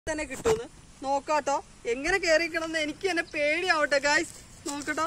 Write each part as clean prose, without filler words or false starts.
തന്നെ കിട്ടുമെന്ന് നോക്കാട്ടോ. എങ്ങനെ കയറിക്കണമെന്ന് എനിക്ക് തന്നെ പേടിയാവട്ടെ ഗായ്സ്. നോക്കട്ടോ.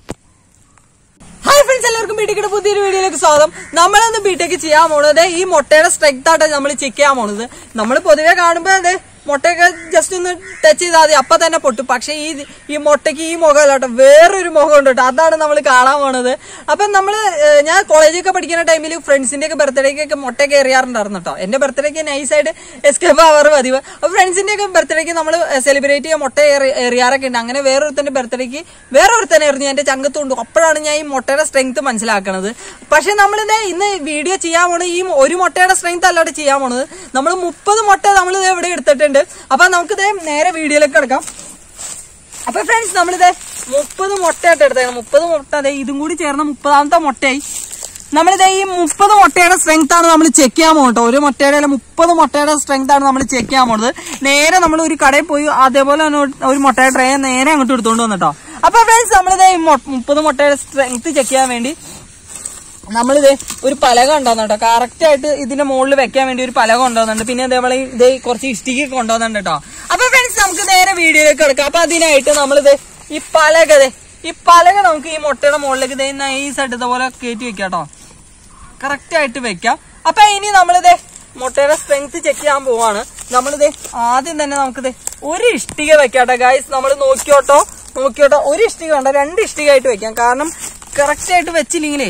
ഹായ് ഫ്രണ്ട്സ്, എല്ലാവർക്കും ബിടെക്കിന്റെ പുതിയൊരു വീഡിയോയിലേക്ക് സ്വാഗതം. നമ്മളൊന്ന് ബിടെക്ക് ചെയ്യാൻ പോണത് ഈ മുട്ടയുടെ സ്ട്രെങ്ത് ആയിട്ട് നമ്മൾ ചെക്ക് ചെയ്യാൻ പോണത്. നമ്മൾ പൊതുവെ കാണുമ്പോ അതെ മുട്ടയൊക്കെ ജസ്റ്റ് ഒന്ന് ടച്ച് ചെയ്താൽ മതി, അപ്പൊ തന്നെ പൊട്ടും. പക്ഷെ ഈ മുട്ടയ്ക്ക് ഈ മുഖം അല്ലാട്ടോ, വേറൊരു മുഖം ഉണ്ട് കേട്ടോ. അതാണ് നമ്മൾ കാണാൻ പോണത്. അപ്പൊ ഞാൻ കോളേജൊക്കെ പഠിക്കുന്ന ടൈമിൽ ഫ്രണ്ട്സിന്റെ ഒക്കെ ബർത്ത്ഡേക്കൊക്കെ മുട്ടയൊക്കെ എറിയാറുണ്ടായിരുന്നു കേട്ടോ. എന്റെ ബർത്ത്ഡേക്ക് നൈസായിട്ട് എസ്കേപ്പ് ആവാറ് പതിവ്. അപ്പൊ ഫ്രണ്ട്സിന്റെ ഒക്കെ ബർത്ത്ഡേക്ക് നമ്മൾ സെലിബ്രേറ്റ് ചെയ്യാൻ മുട്ട എറിയാറൊക്കെ ഉണ്ട്. അങ്ങനെ വേറൊരുത്തന്റെ ബർത്ത്ഡേക്ക് വേറൊരുത്തന്നെ എറിഞ്ഞു എന്റെ ചങ്കത്തുണ്ട്. അപ്പോഴാണ് ഞാൻ ഈ മുട്ടയുടെ സ്ട്രെങ്ത് മനസ്സിലാക്കണത്. പക്ഷെ നമ്മളിത് ഇന്ന് വീഡിയോ ചെയ്യാൻ പോണത് ഈ ഒരു മുട്ടയുടെ സ്ട്രെങ്ത് അല്ലാണ്ട് ചെയ്യാൻ പോണത്. നമ്മൾ 30 മുട്ട നമ്മളിത് ഇവിടെ എടുത്തിട്ടുണ്ട്. അപ്പൊ നമുക്കിത് നേരെ വീഡിയോയിലേക്ക് കിടക്കാം. അപ്പൊ ഫ്രണ്ട്സ്, നമ്മളിത് 30 മുട്ടയായിട്ട് എടുത്തേക്കണം. 30 മുട്ട അതെ ഇതും കൂടി ചേർന്ന 30ാമത്തെ മുട്ടയായി. നമ്മളിത് ഈ 30 മുട്ടയുടെ സ്ട്രെങ്ത് ആണ് നമ്മൾ ചെക്ക് ചെയ്യാൻ പോകുന്നത്. ഒരു മുട്ടയുടെ അല്ല 30 മുട്ടയുടെ സ്ട്രെങ്ത് ആണ് നമ്മൾ ചെക്ക് ചെയ്യാൻ പോകുന്നത്. നേരെ നമ്മൾ ഒരു കടയിൽ പോയി അതേപോലെ ഒരു മുട്ടയുടെ ട്രേ നേരെ അങ്ങോട്ട് എടുത്തുകൊണ്ട് വന്നിട്ടോ. അപ്പൊ ഫ്രണ്ട്സ്, നമ്മളിത് ഈ 30 മുട്ടയുടെ സ്ട്രെങ്ത് ചെക്ക് ചെയ്യാൻ വേണ്ടി നമ്മളിത് ഒരു പലക ഉണ്ടാവുന്നുണ്ട് കേട്ടോ. കറക്റ്റ് ആയിട്ട് ഇതിന്റെ മുകളിൽ വെക്കാൻ വേണ്ടി ഒരു പലക ഉണ്ടാവുന്നുണ്ട്. പിന്നെ അതേപോലെ ഇതേ കുറച്ച് ഇഷ്ടിക കൊണ്ടുവന്നുണ്ട് കേട്ടോ. അപ്പൊ ഫ്രണ്ട്സ്, നമുക്ക് നേരെ വീഡിയോയിലേക്ക് കിടക്കാം. അപ്പൊ അതിനായിട്ട് നമ്മളിത് ഈ പലക നമുക്ക് ഈ മുട്ടയുടെ മുകളിലേക്ക് ഇതേ നൈസായിട്ട് ഇതുപോലെ കയറ്റി വെക്കാം കേട്ടോ. കറക്റ്റ് ആയിട്ട് വെക്കാം. അപ്പൊ ഇനി നമ്മളിത് മുട്ടയുടെ സ്ട്രെങ്ത് ചെക്ക് ചെയ്യാൻ പോവാണ്. നമ്മളിത് ആദ്യം തന്നെ നമുക്കിത് ഒരു ഇഷ്ടിക വെക്കാട്ടോ ഗായ്സ്. നമ്മൾ നോക്കിയോട്ടോ. ഒരു ഇഷ്ടിക വേണ്ട, 2 ഇഷ്ടിക ആയിട്ട് വെക്കാം. കാരണം കറക്റ്റ് ആയിട്ട് വെച്ചില്ലെങ്കിലേ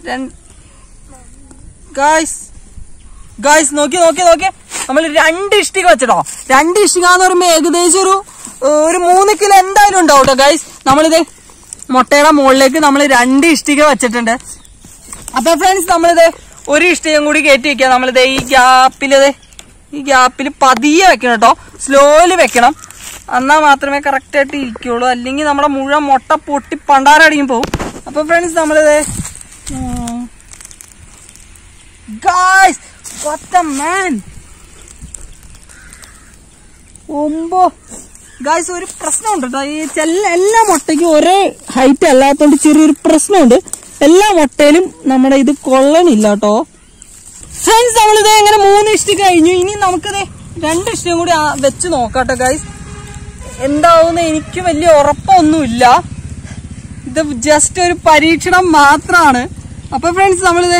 ഗായ്സ് നോക്കി നമ്മൾ 2 ഇഷ്ടിക വെച്ചിട്ടോ. 2 ഇഷ്ടിക എന്ന് പറയുമ്പോ ഏകദേശം ഒരു 3 കിലോ എന്തായാലും ഉണ്ടാവും കേട്ടോ ഗായ്സ്. നമ്മളിത് മുട്ടയുടെ മുകളിലേക്ക് നമ്മൾ 2 ഇഷ്ടിക വെച്ചിട്ടുണ്ട്. അപ്പൊ ഫ്രണ്ട്സ്, നമ്മളിത് ഒരു ഇഷ്ടികം കൂടി കയറ്റി വെക്കാം. നമ്മളിത് ഈ ഗ്യാപ്പിൽ പതിയെ വെക്കണം കേട്ടോ. സ്ലോലി വെക്കണം, എന്നാൽ മാത്രമേ കറക്റ്റ് ആയിട്ട് ഇരിക്കുള്ളൂ. അല്ലെങ്കിൽ നമ്മുടെ മുഴുവൻ മുട്ട പൊട്ടി പണ്ടാരടിയും പോവും. അപ്പൊ ഫ്രണ്ട്സ്, നമ്മളിത് Guys, what the man? Guys, ഒരു പ്രശ്നമുണ്ട് കേട്ടോ. ഈ എല്ലാ മുട്ടയ്ക്കും ഒരേ ഹൈറ്റ് അല്ലാത്തോണ്ട് ചെറിയൊരു പ്രശ്നമുണ്ട്. എല്ലാ മുട്ടയിലും നമ്മുടെ ഇത് കൊള്ളണില്ല കേട്ടോ. ഫ്രണ്ട്സ്, നമ്മളിത് എങ്ങനെ 3 ഇഷ്ടിക കഴിഞ്ഞു. ഇനി നമുക്കിത് 2 ഇഷ്ടികം കൂടി വെച്ച് നോക്കാട്ടോ ഗൈസ്. എന്താവുന്ന എനിക്ക് വലിയ ഉറപ്പൊന്നുമില്ല. ഇത് ജസ്റ്റ് ഒരു പരീക്ഷണം മാത്രമാണ്. അപ്പൊ ഫ്രണ്ട്സ്, നമ്മളിത്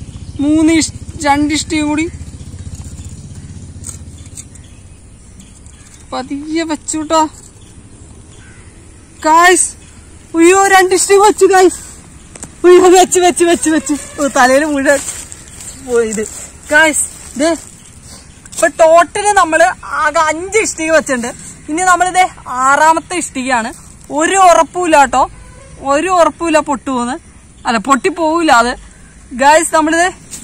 2 ഇഷ്ടിക കൂടി പതിയെ വെച്ചു കേട്ടോ ഗായ്സ്. അയ്യോ, 2 ഇഷ്ടിക വെച്ചു ഗായ്സ്. അയ്യോ, വെച്ചു തലയിൽ മുഴുവൻ പോയത് ഗായ്സ്. ഇപ്പൊ ടോട്ടല് നമ്മള് ആകെ 5 ഇഷ്ടിക വെച്ചിട്ടുണ്ട്. ഇനി നമ്മളിത് 6ാമത്തെ ഇഷ്ടികയാണ്. ഒരു ഉറപ്പുമില്ല കേട്ടോ, ഒരു ഉറപ്പുമില്ല പൊട്ടുപോന്ന്. അല്ല, പൊട്ടിപ്പോവില്ല അത് ഗായ്സ്. നമ്മളിത്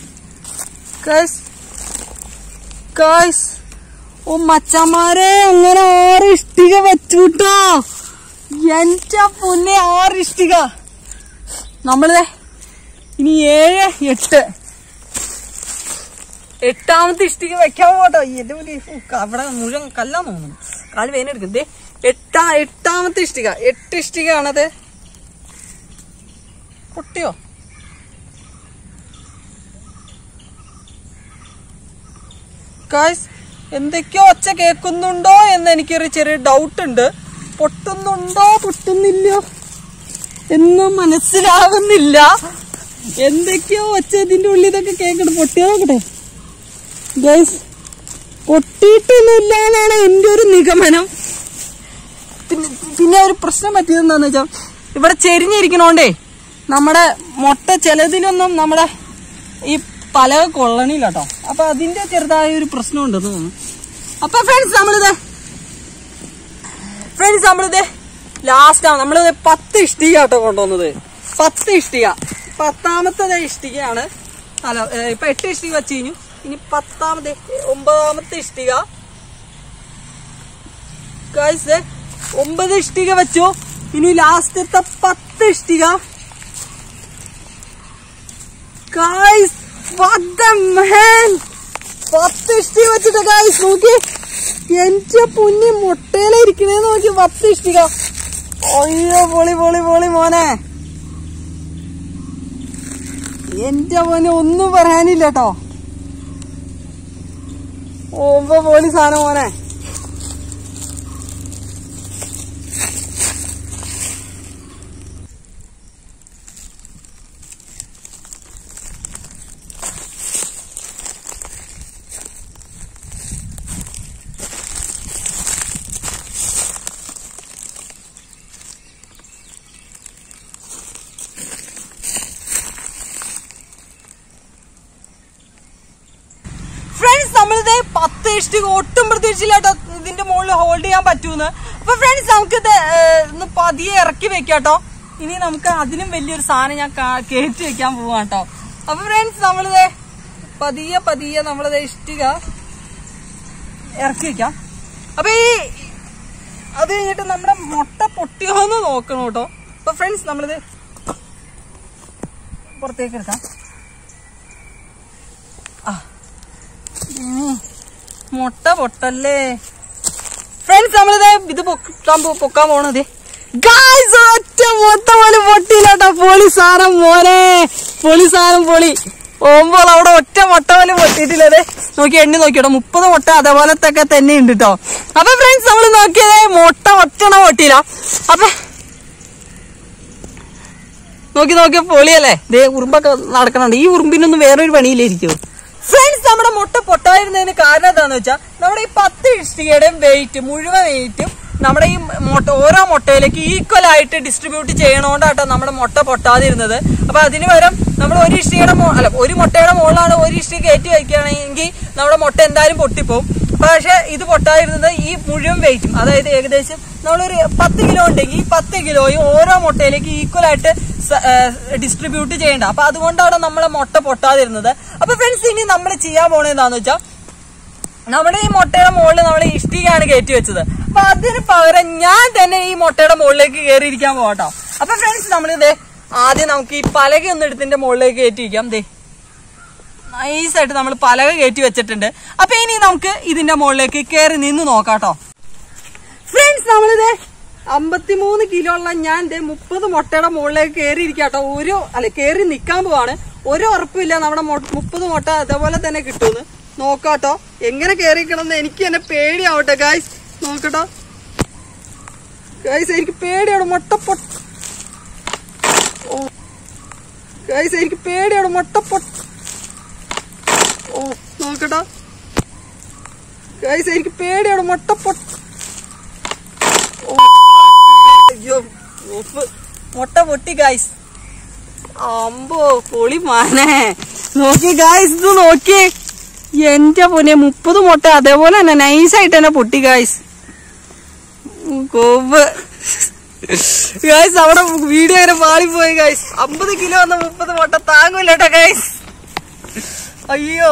ഗായ്സ് ഓ മച്ചമാരെ, അങ്ങനെ 6 ഇഷ്ടിക വെച്ചുട്ടോ. എന്റെ പൊന്നെ, 6 ഇഷ്ടിക. നമ്മളിത് ഇനി 7, 8 8ാമത്തെ ഇഷ്ടിക വെക്കാൻ പോട്ടോ. എന്റെ അവിടെ മുഴുവൻ കല്ലാന്ന് തോന്നുന്നു. കാല് വേനെടുക്കും. 8ാമത്തെ ഇഷ്ടിക. 8 ഇഷ്ടികയാണത്. പൊട്ടിയോ? ഗായ്സ്, എന്തൊക്കെയോ ഒച്ച കേൾക്കുന്നുണ്ടോ എന്ന് എനിക്കൊരു ചെറിയ ഡൗട്ട് ഉണ്ട്. പൊട്ടുന്നുണ്ടോ പൊട്ടുന്നില്ല എന്നും മനസ്സിലാകുന്നില്ല. എന്തൊക്കെയോ ഒച്ച ഇതിന്റെ ഉള്ളിൽ ഇതൊക്കെ കേൾക്കട്ടെ. പൊട്ടിയോ നോക്കട്ടെ ഗായ്സ്. പൊട്ടിയിട്ടൊന്നുമില്ല എന്നാണ് എന്റെ ഒരു നിഗമനം. പിന്നെ ഒരു പ്രശ്നം പറ്റിയതെന്താന്ന് വെച്ചാൽ ഇവിടെ ചെരിഞ്ഞിരിക്കണോണ്ടേ നമ്മുടെ മുട്ട ചിലതിലൊന്നും നമ്മുടെ ഈ പലക കൊള്ളണില്ല കേട്ടോ. അപ്പൊ അതിന്റെ ചെറുതായ ഒരു പ്രശ്നം ഉണ്ടെന്ന് തോന്നുന്നു. അപ്പൊ ഫ്രണ്ട്സ്, നമ്മളിത് ലാസ്റ്റാണ്. നമ്മളിത് 10 ഇഷ്ടിക കേട്ടോ കൊണ്ടുവന്നത്. 10 ഇഷ്ടിക. 10ാമത്തെ ഇഷ്ടികയാണ്. അല്ല, ഇപ്പൊ 8 ഇഷ്ടിക വെച്ച് കഴിഞ്ഞു. ഇനി 9ാമത്തെ ഇഷ്ടിക ഗായ്സ്. 9 ഇഷ്ടിക വെച്ചു. ഇനി ലാസ്റ്റത്തെ 10 ഇഷ്ടിക ഗായ്സ്. What the man? 10 ഇഷ്ടിക വെച്ചിട്ട് ഗായ്സ്. നോക്കി, എന്റെ പൊന്നി മുട്ടയിലിരിക്കണേ നോക്കി. 10 ഇഷ്ടിക. അയ്യോ, പൊളി മോനെ. എന്റെ മോനെ ഒന്നും പറയാനില്ല കേട്ടോ. പൊളി സാധനം മോനെ. ഒട്ടും പ്രതീക്ഷയില്ല കേട്ടോ ഇതിന്റെ മുകളിൽ ഹോൾഡ് ചെയ്യാൻ പറ്റൂന്ന്. അപ്പൊ ഫ്രണ്ട്സ് നമുക്ക് ഇത് ഒന്ന് പതിയെ ഇറക്കി വെക്കാട്ടോ. ഇനി നമുക്ക് അതിനും വലിയൊരു സാധനം ഞാൻ കയറ്റി വെക്കാൻ പോവാ കേട്ടോ. അപ്പൊ ഫ്രണ്ട്സ് നമ്മളിത് പതിയെ നമ്മളിത് ഇഷ്ടിക ഇറക്കി വെക്കാം. അപ്പൊ അത് കഴിഞ്ഞിട്ട് നമ്മുടെ മുട്ട പൊട്ടിയോന്ന് നോക്കണം കേട്ടോ. അപ്പൊ ഫ്രണ്ട്സ് നമ്മളിത് പുറത്തേക്ക് എടുക്കാം. മുട്ട പൊട്ടല്ലേ ഫ്രണ്ട്സ്. നമ്മളിത് ഇത് പൊക്കാൻ പോണത് ഗായ്സ്. ഒറ്റ മൊത്ത പോലെ പൊട്ടിയില്ലാട്ടോ. പൊളിസാരം മോനെ, പൊളിസാരം പൊളി. ഓമ്പോൾ അവിടെ ഒറ്റ മുട്ട പോലും പൊട്ടിയിട്ടില്ലത്. നോക്കി എണ്ണി നോക്കിയോ 30 മുട്ട അതേപോലത്തൊക്കെ തന്നെ ഉണ്ട് കേട്ടോ. അപ്പൊ ഫ്രണ്ട്സ് നമ്മള് നോക്കിയത് മുട്ട ഒറ്റണ പൊട്ടിയില്ല. അപ്പൊ നോക്കി പൊളിയല്ലേ. ദേ ഉറുമ്പൊക്കെ നടക്കണുണ്ട്. ഈ ഉറുമ്പിനൊന്നും വേറൊരു പണിയില്ലായിരിക്കും. ഫ്രണ്ട്സ് നമ്മുടെ മുട്ട പൊട്ടായിരുന്നതിന് കാരണം എന്താന്ന് വെച്ചാൽ നമ്മുടെ ഈ 10 ഇഷ്ടികയുടെയും വെയിറ്റ് മുഴുവൻ വെയിറ്റും നമ്മുടെ ഈ ഓരോ മുട്ടയിലേക്ക് ഈക്വൽ ആയിട്ട് ഡിസ്ട്രിബ്യൂട്ട് ചെയ്യണോണ്ടാട്ടോ നമ്മുടെ മുട്ട പൊട്ടാതിരുന്നത്. അപ്പൊ അതിന് പകരം നമ്മൾ ഒരു മുട്ടയുടെ മുകളിലാണ് ഒരു ഇഷ്ടിക കയറ്റി വയ്ക്കുകയാണെങ്കിൽ നമ്മുടെ മുട്ട എന്തായാലും പൊട്ടിപ്പോവും. പക്ഷെ ഇത് പൊട്ടാതിരുന്നത് ഈ മുഴുവൻ വെയിറ്റും, അതായത് ഏകദേശം നമ്മളൊരു 10 കിലോ ഉണ്ടെങ്കിൽ ഈ 10 കിലോയും ഓരോ മുട്ടയിലേക്ക് ഈക്വൽ ആയിട്ട് ഡിസ്ട്രിബ്യൂട്ട് ചെയ്യണ്ട. അപ്പൊ അതുകൊണ്ടാണ് നമ്മളെ മുട്ട പൊട്ടാതിരുന്നത്. അപ്പൊ ഫ്രണ്ട്സ് ഇനി നമ്മൾ ചെയ്യാൻ പോണത് എന്താന്ന് വെച്ചാൽ നമ്മുടെ ഈ മുട്ടയുടെ മുകളിൽ നമ്മൾ ഇഷ്ടികയാണ് കയറ്റി വെച്ചത്. അപ്പൊ അതിന് പകരം ഞാൻ തന്നെ ഈ മുട്ടയുടെ മുകളിലേക്ക് കയറിയിരിക്കാൻ പോകട്ടോ. അപ്പൊ ഫ്രണ്ട്സ് നമ്മളിത് ആദ്യം നമുക്ക് ഈ പലക ഒന്ന് എടുത്തിന്റെ മുകളിലേക്ക് കയറ്റി വയ്ക്കാം. ദേ നൈസായിട്ട് നമ്മൾ പലക കയറ്റി വെച്ചിട്ടുണ്ട്. അപ്പൊ ഇനി നമുക്ക് ഇതിന്റെ മുകളിലേക്ക് കയറി നിന്ന് നോക്കാട്ടോ. ഫ്രണ്ട്സ് നമ്മളിത് 53 കിലോ ഉള്ള ഞാൻ 30 മുട്ടയുടെ മുകളിലേക്ക് കയറിയിരിക്കാട്ടോ. കയറി നിക്കാൻ പോവാണ്. ഒരു ഉറപ്പില്ല നമ്മുടെ 30 മുട്ട അതേപോലെ തന്നെ കിട്ടുമെന്ന്. നോക്കാട്ടോ എങ്ങനെ കയറിക്കണമെന്ന് എനിക്ക് തന്നെ പേടിയാവട്ടെ ഗായ്സ്. നോക്കട്ടോ ഗായ്സ്, എനിക്ക് പേടിയാണ് മുട്ട ഗായ്സ്, എനിക്ക് പേടിയാണ് മുട്ട നോക്കട്ടോ ഗായ്സ്, എനിക്ക് പേടിയാണ് മുട്ട അയ്യോ മുട്ട പൊട്ടി ഗായ്സ്. അമ്പോ പൊളി മാനേ. നോക്കി ഗായ്സ്, ഇത് നോക്കി എന്റെ പൊന്നെ 30 മുട്ട അതേപോലെ തന്നെ നൈസായിട്ട് തന്നെ പൊട്ടി ഗായ്സ്. ഗായ്സ് അവിടെ വീഡിയോ അങ്ങനെ പാളിപ്പോയി ഗായ്സ്. 50 കിലോ വന്ന 30 മുട്ട താങ്ങൂലട്ടോ ഗായ്സ്. അയ്യോ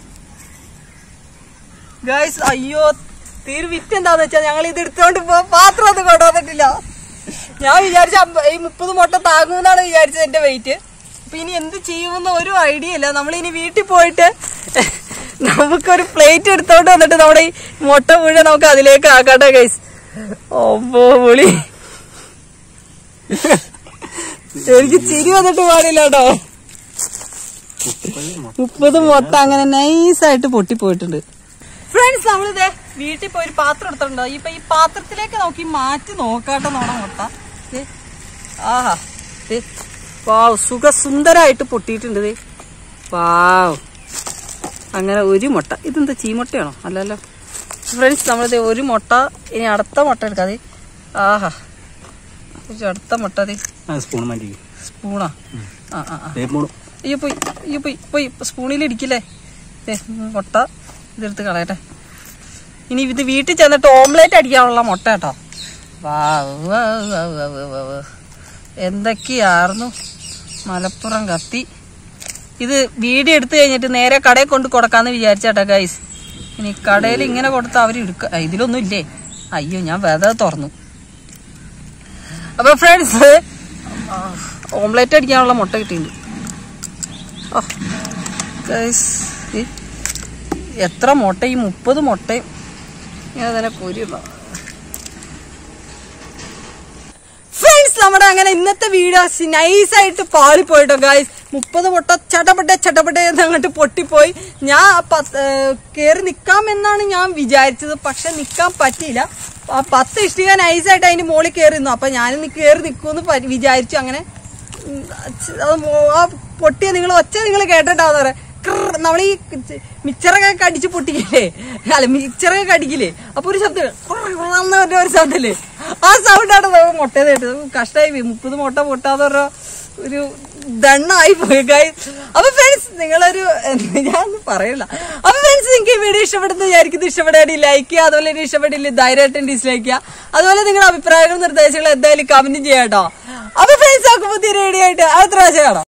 ഗായ്സ്, അയ്യോ വിറ്റ് എന്താന്ന് വെച്ചാൽ ഞങ്ങൾ ഇത് എടുത്തോണ്ട് പാത്രം ഒന്നും കൊണ്ടുവന്നിട്ടില്ല. ഞാൻ വിചാരിച്ച ഈ 30 മുട്ട താങ്ങുമെന്നാണ് വിചാരിച്ചത് എന്റെ വെയിറ്റ്. അപ്പൊ ഇനി എന്ത് ചെയ്യുമെന്ന് ഒരു ഐഡിയ ഇല്ല. നമ്മളിനി വീട്ടിൽ പോയിട്ട് നമുക്കൊരു പ്ലേറ്റ് എടുത്തോണ്ട് വന്നിട്ട് നമ്മുടെ ഈ മുട്ട മുഴുവൻ നമുക്ക് അതിലേക്ക് ആക്കാട്ടെ ഗൈസ്. ഓമ്പോ പൊളി. എനിക്ക് ചിരി വന്നിട്ട് പാടില്ല കേട്ടോ. 30 മുട്ട അങ്ങനെ നൈസായിട്ട് പൊട്ടിപ്പോയിട്ടുണ്ട്. ഫ്രണ്ട്സ് നമ്മളിത് വീട്ടിൽ പോയി ഒരു പാത്രം എടുത്തിട്ടുണ്ടോ. ഇപ്പൊ ഈ പാത്രത്തിലേക്ക് നോക്കി മാറ്റി നോക്കാട്ടോ നമ്മുടെ മുട്ട. ആഹാ വാവ്, സുഖസുന്ദരായിട്ട് പൊട്ടിയിട്ടുണ്ട്. വാവ്, അങ്ങനെ ഒരു മുട്ട. ഇതെന്താ ചീമുട്ടയാണോ? അല്ലല്ലോ ഫ്രണ്ട്സ്, നമ്മളിത് ഒരു മുട്ട. ഇനി അടുത്ത മുട്ട എടുക്കാതെ. ആഹാ, അടുത്ത മുട്ട. സ്പൂണാ? അയ്യോ പോയി സ്പൂണിൽ ഇടിക്കില്ലേ. മുട്ട ഇതെടുത്ത് കളയട്ടെ. ഇനി ഇത് വീട്ടിൽ ചെന്നിട്ട് ഓംലേറ്റ് അടിക്കാനുള്ള മുട്ട കേട്ടോ. വാവ്, എന്തൊക്കെയായിരുന്നു മലപ്പുറം കത്തി. ഇത് വീഡിയോ എടുത്തു കഴിഞ്ഞിട്ട് നേരെ കടയിൽ കൊണ്ട് കൊടുക്കാന്ന് വിചാരിച്ചാട്ടോ ഗൈസ്. ഇനി കടയിൽ ഇങ്ങനെ കൊടുത്താൽ അവർ ഇതിലൊന്നും ഇല്ലേ. അയ്യോ, ഞാൻ വെറുതെ തുറന്നു. അപ്പൊ ഫ്രണ്ട്സ് ഓംലേറ്റ് അടിക്കാനുള്ള മുട്ട കിട്ടിയിട്ടുണ്ട്. എത്ര മുട്ട, ഈ 30 മുട്ടയും ഞാൻ തന്നെ പൊരിയുള്ള. ഫ്രണ്ട്സ് നമ്മുടെ അങ്ങനെ ഇന്നത്തെ വീഡിയോ നൈസായിട്ട് പാളിപ്പോയിട്ടോ ഗായ്സ്. 30 മുട്ട ചട്ടപ്പെട്ട അങ്ങോട്ട് പൊട്ടിപ്പോയി. ഞാൻ കയറി നിക്കാമെന്നാണ് ഞാൻ വിചാരിച്ചത്. പക്ഷെ നിക്കാൻ പറ്റിയില്ല. 10 ഇഷ്ടിക നൈസായിട്ട് അതിന്റെ മുകളിൽ കയറിയിരുന്നു. അപ്പൊ ഞാനും കയറി നിൽക്കുമെന്ന് വിചാരിച്ചു. അങ്ങനെ ആ പൊട്ടിയ നിങ്ങൾ കേട്ടിട്ടാന്ന് പറയാം. നമ്മളീ മിച്ചറൊക്കെ കടിച്ച് പൊട്ടിക്കില്ലേ, അല്ല മിച്ചറൊക്കെ കടിക്കില്ലേ, അപ്പൊ ഒരു ശബ്ദം ഒരു ശബ്ദല്ലേ, ആ സൗണ്ടാണ് നമുക്ക് മുട്ട കേട്ടത്. കഷ്ടമായി 30 മുട്ട പൊട്ടാതെ ഒരു ദണ്ണായി പോയി ഗൈസ്. അപ്പൊ ഫ്രണ്ട്സ് നിങ്ങളൊരു ഞാനൊന്നും പറയില്ല. അപ്പൊ ഫ്രണ്ട്സ് നിങ്ങൾക്ക് ഈ വീഡിയോ ഇഷ്ടപ്പെടുന്ന വിചാരിക്കുന്നത്, ഇഷ്ടപ്പെടാൻ ലൈക്ക് ചെയ്യുക, അതുപോലെ തന്നെ ഇഷ്ടപ്പെട്ടില്ല ധൈര്യമായിട്ടും ഡിസ്ലൈക്ക് ചെയ്യുക. അതുപോലെ നിങ്ങളുടെ അഭിപ്രായങ്ങളും നിർദ്ദേശങ്ങളും എന്തായാലും കമന്റ് ചെയ്യാം കേട്ടോ. അപ്പൊ ഫ്രണ്ട്സ് നമുക്ക് പുതിയ വീഡിയോ ആയിട്ട് അടുത്ത പ്രാവശ്യം കാണാം.